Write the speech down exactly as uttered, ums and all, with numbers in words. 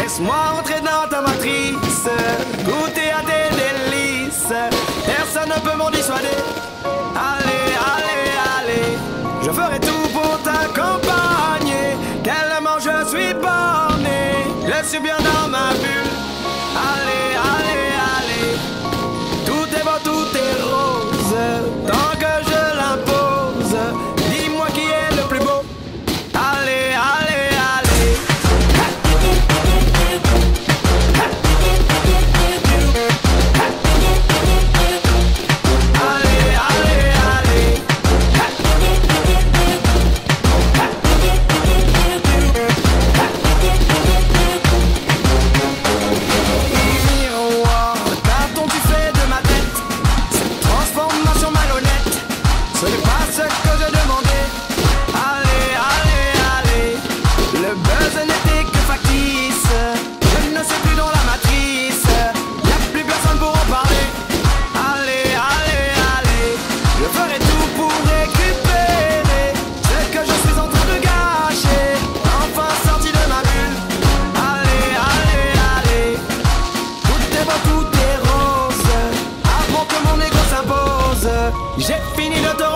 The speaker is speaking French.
Laisse-moi entrer dans ta matrice, goûter à tes délices. Personne ne peut m'en dissuader. Allez, allez, allez, je ferai tout pour t'accompagner. Tellement je suis borné, je suis bien dans ma bulle. Allez, allez, allez, tout est beau, tout est rose. Tant que je l'impose, dis-moi qui est le plus beau. Allez, allez, allez. Allez, allez, allez. Miroir, qu'as-tu fait de ma tête? Cette transformation malhonnête, ce n'est pas ce que je demandais. Allez, allez, allez, le buzz n'était que factice. Je ne suis plus dans la matrice, y'a plus personne pour en parler. Allez, allez, allez, je ferai tout pour récupérer ce que je suis en train de gâcher. Enfin sorti de ma bulle. Allez, allez, allez, tout est beau, tout est rose. Avant que mon ego s'impose, j'ai fini de te